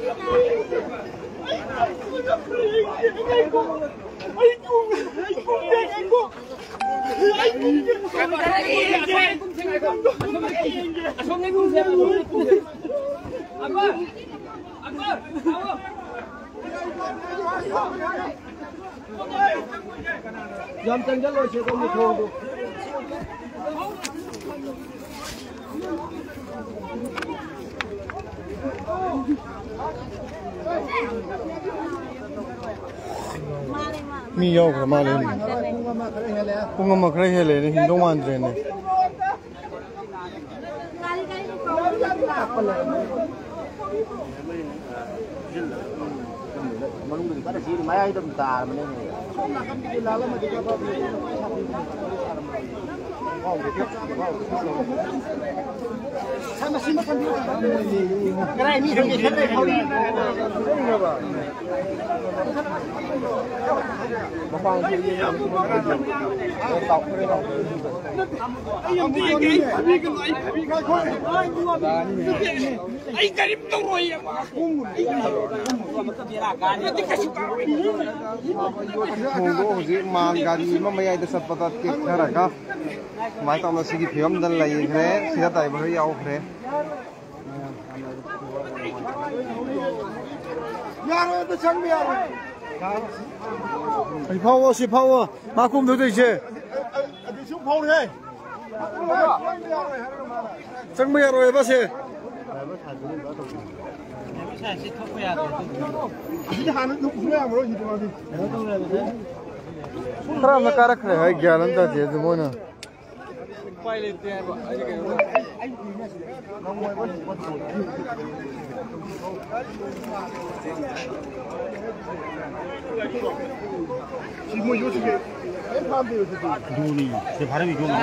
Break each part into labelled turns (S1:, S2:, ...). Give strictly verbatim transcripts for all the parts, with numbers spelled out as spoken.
S1: Jam tengah lo cakap ni thong tu.
S2: Mi yau ke mana ni? Punga makrai hele ni Hindu mandre ni.
S1: Malung di mana sih? Maya itu bentar mana ni? Sama sih makan dia. Kerai ni hanya kerai kau ni. Bapang dia yang tak kerai kau. Ayam dia gay, dia kan ay, dia kan kau. Ay gua. Ay garip tu roy ya. Nanti kasih kau.
S2: Munggo huzi mang gari ma maya itu sepatat ke kharaga. Mai tong nasi ki film dan lai khre, sida tai bhai yau khre.
S1: Yaro itu sang yaro.
S2: Ai phao si phao ma kum tu tu che.
S1: Adi sung phao ni.
S2: Sang maya rồi ba se.
S1: Ini hanya tu semua yang meroh hidup lagi.
S2: Khara na karak khre hai gyalan ta je tu mona.
S1: Pai lete hai ba. Aje ke. Semua yo sih. Em paham dia tu.
S3: Duni, sekarang ni cuma.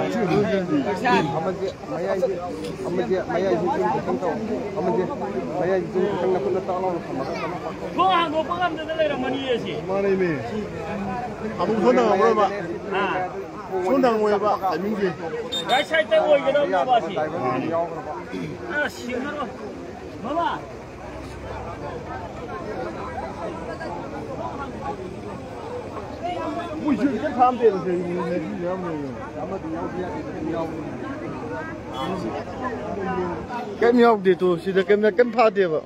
S2: Amaje maya itu, amaje maya itu tentang kau, amaje maya itu tentang nak nak tahu lah.
S3: Kau hang kau pangam tu dah lama ni je.
S1: Mana ini? Abu Sonang apa ba?
S3: Ah,
S1: Sonang apa ba? Amin je.
S3: gai saya tahu je dah apa sih. Ah, siapa tu? Mama.
S1: Ui, cái tham tiền thì này gì đó mình. Ama dia dia dia.
S2: Kem yau di tu, sida kem na kem pha dia ba.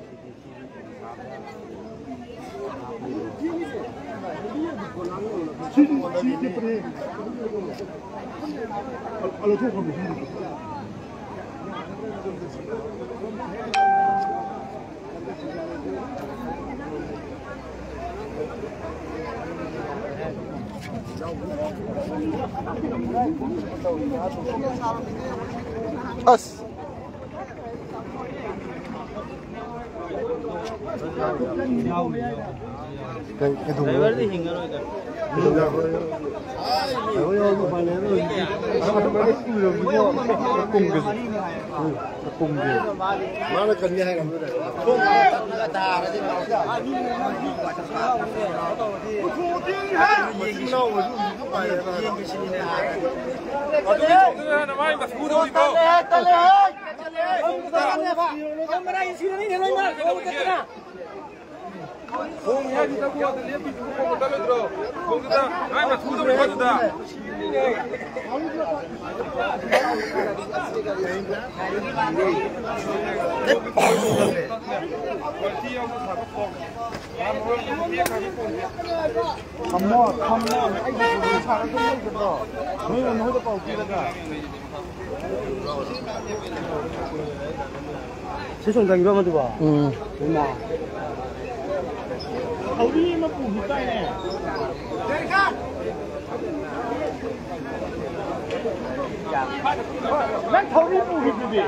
S1: Chi chi di pre. Alo tu kau mesti.
S2: As. Cái cái thùng
S3: Driver ni hingga lo itu.
S2: Ôi ơi, mà này nó nó nó nó cùng cái cùng cái
S1: Mà nó cần như hay làm thế này. Không, nó ta cái gì mà. Cô đi ha. Mình lâu rồi không phải là cái gì này. Ở đây nó mai mà cú đâu đi cô. Ta lên ơi. Ta lên. Không ta lên ba. Không mà đây xin đi lên mà. Không cái nào. Không nhá, chúng ta qua từ liếc bị chúng ta một trăm mét. Không chúng ta, ai mà thu được chúng ta. Không mò, không mò, anh đi sang cái không được rồi. Mới là nói được bảo kia là.
S2: 세종 당겨 봐. 응.
S1: 얼마?
S3: Audi mah pun bukan ni. Nak Audi pun gitu dia.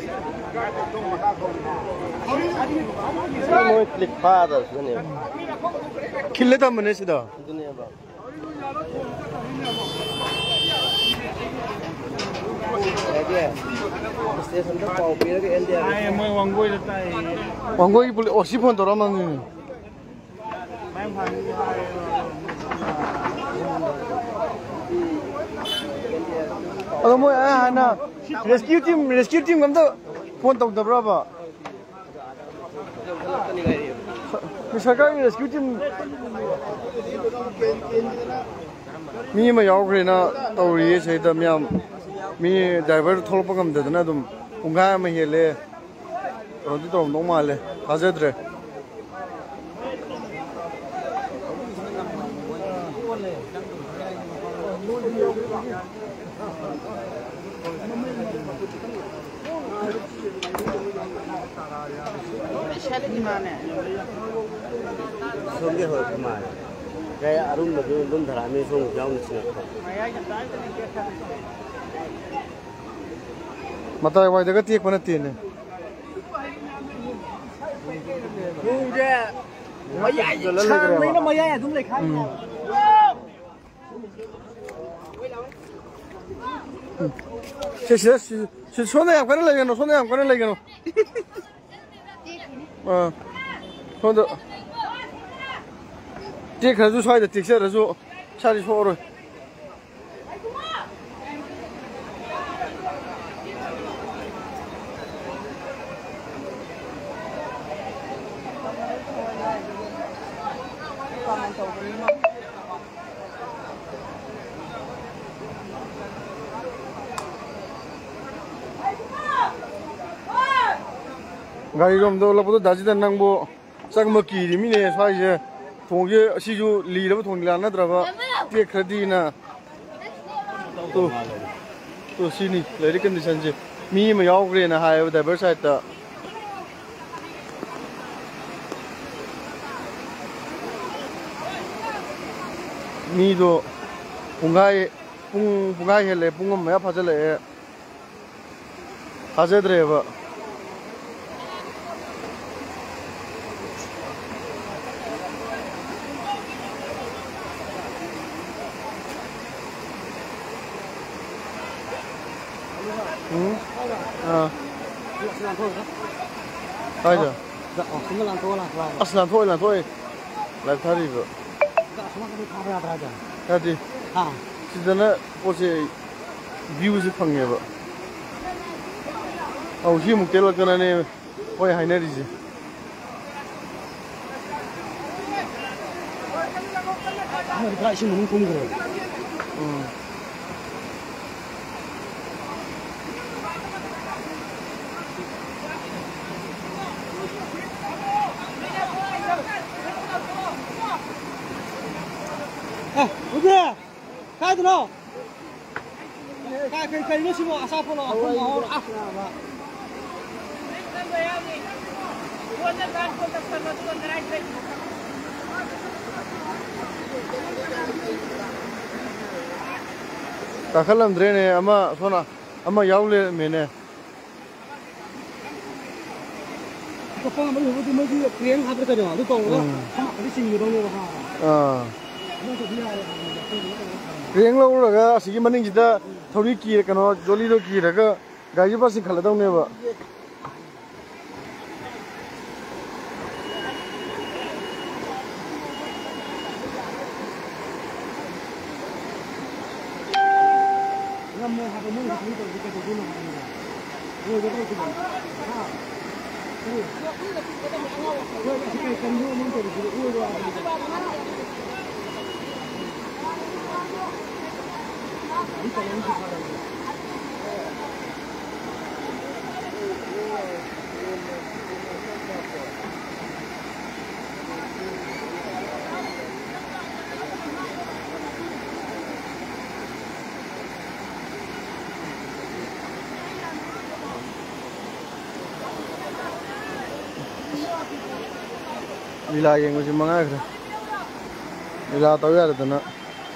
S2: Semua klik pada sebenarnya. Kille dah mana sih dah?
S3: Dunia bang.
S1: Dia. Stesen tu kau pilih ke India.
S3: Ay, mau wanggoi letai.
S2: 왕고기 불리 오십 원 돌아만. Ano mo ah na rescue team rescue team gamto phone tawdabra ba
S1: सरकारी rescue team मी मा यावग्रेना तौरी सेदा म्याम मी ड्राइवर थोलप गमदना दुम पुंगा मा हेले रोदि तो दो माले हाजद्रे
S3: सोंगे हो कमाल गया अरुण में दुम धरा में सोंग जाऊं इसने
S1: मता वाई दगा तीक बनती है
S3: मुझे मया नहीं ना मया है तुम ले खा
S1: से से से सोने आप करने लगे ना सोने आप करने लगे ना हाँ सोने ठीक है जो शायद ठीक से रजो शादी छोड़ो गाड़ी रोम दो लपतो दाजी द नंगबो चगम कीरी मिने स्वाइजे थोंगे सिजु लीरब थोंगला नद्रबा ते खदीना तो तो सिनी लेरि कंडीशन जे मी म यावग्रेना हाय ड्राइवर साइड ता मी दो पुंगाई पुंग पुंगाई हेले पुंगम मया फाजले हाजद्रेबा 응? 아. 아이자.
S3: अस्सलाम थोला
S1: असला थोय ला थोय ला थारिबो हादि
S3: हां
S1: सिदना पोसे भिउ जे फंगेबो औ हि मुक्तेल गनाने ओय हाइनारि जे
S3: हमर प्राइस मुन कुम गरे
S1: 음
S3: 오케이 가야 너 가 그, 그 이거 시고 아사포로 아포로 아
S1: 가칼람드레네 아마 소나 아마 야울레 메네
S3: 그거 뭐 이거 뭐 이거 그냥 하버 되잖아 너 또. 우리 친구 동네 가.
S1: 아 Riêng lâu rồi cái sĩ mình chỉ ta thâu đi kia cái nó jolly đó kia cái gai giúp bác sĩ khai đâu nè vợ Lila yang macam mana ke? Lila tahu ya ada nak.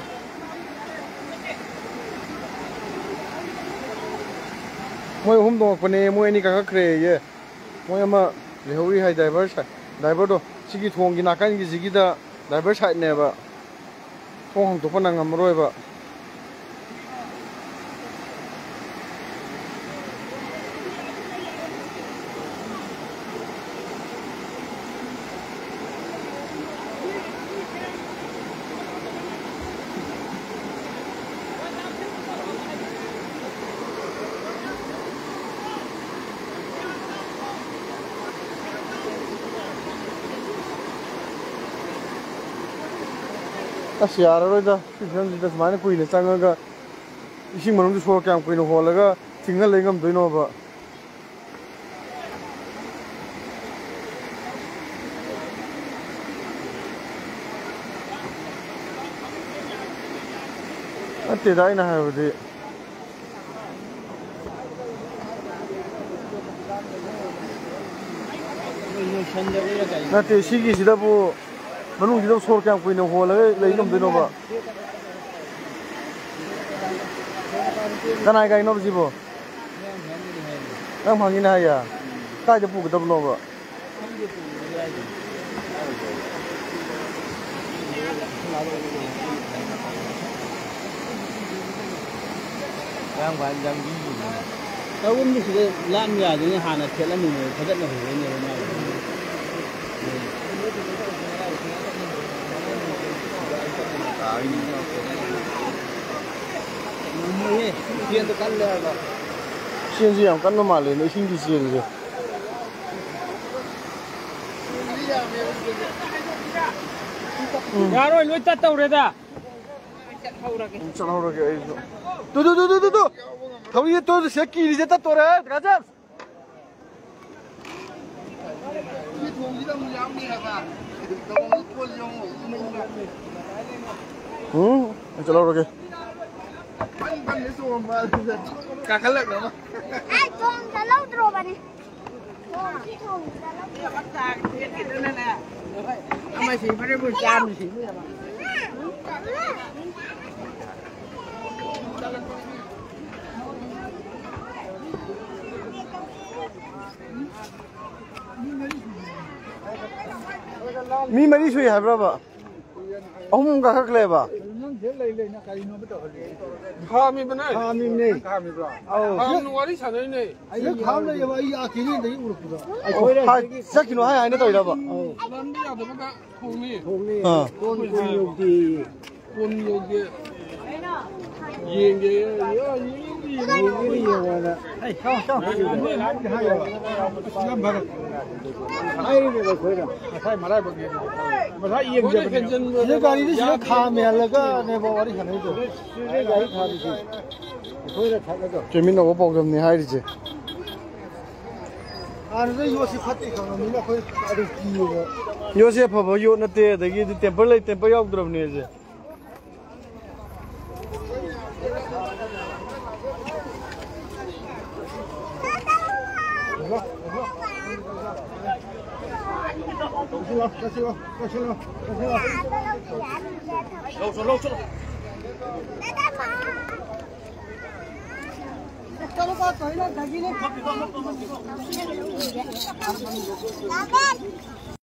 S1: Moi hum dong pani moi ni kakak kre ye. Moi ama lehui hai driver side. Driver do sigi thong gi nakan gi sigi da driver side ne ba. Thong hong to pa nang amroi ba.
S2: ꯑꯁ ꯌꯥꯔꯔꯣꯏꯗ ꯐꯤꯕꯝꯁꯤꯗ ꯁꯨꯃꯥꯏꯅ ꯀꯨꯏꯅ ꯆꯪꯉꯒ 이식 만원도 소 그냥 그냥 호라가 징을 내감 되노 봐. 어때 다이나 하여디. 나때 시기시다 보 만ung지도 소 그냥 그냥 호라가 내감 되노 봐. Kan ai gai no jibo nang phangin ha ya ta je pu ga dab no ba
S3: yang ban jam gi ta won ni se lan ya ni ha na thela ni ne thadat na ho ni na Sian tu kan le ba.
S2: Sian siang kan no male no sing di sian je.
S3: Ya rồi lối tắt tàu rồi da.
S2: Chal ho ra ke ai zo. Tu tu tu tu tu. Thau ye to se ki ri je ta to re. Gaja.
S1: Ni thong ji da mu yang ni ha. Dong ko yong o mu na.
S2: Hmm, chal ho ra ke.
S1: Cả khăn lợn nữa mà.
S4: Ai thùng đã lâu rồi bà đi. Thùng đã lâu.
S3: Bắt ra cái cái đó nè. Ông mày xí phải đi buổi sáng thì xí mới mà.
S2: Mi mari sui hai bra ba. Ông ga khak le ba.
S1: Kami benar.
S3: Kami ni.
S1: Kami bro.
S3: Oh.
S1: Kami wali sana ini.
S3: Ai kham le ba ai akini dei uru ku da.
S2: Ha sakino hai hai na toi da ba.
S1: Nanti ada apa kong ni?
S3: Thong ni.
S2: Ha.
S3: Kon kon yo di.
S1: Pun yogi. Yeng ye ya yeng di.
S3: Ni ni yo wa na. Ai sao sao. Ni la ni hai yo. Nam ba. Ai ni ba khoi da.
S1: Sai marai bagi. Marai yeng je.
S3: Ye gari ni se kha me la ga ne ba wari kha nei do. Ye gari kha di. Khoi da kha da.
S2: Chemin no bo gam ni hai ri je.
S3: An de yo si phat kha no ni na khoi adu ki yo.
S2: Yo se pha ba yo na te da gi temple lai temple yauk dram ne je.
S4: Lâu xuống lâu xuống.
S3: Kalau kau tahu nak daging ni.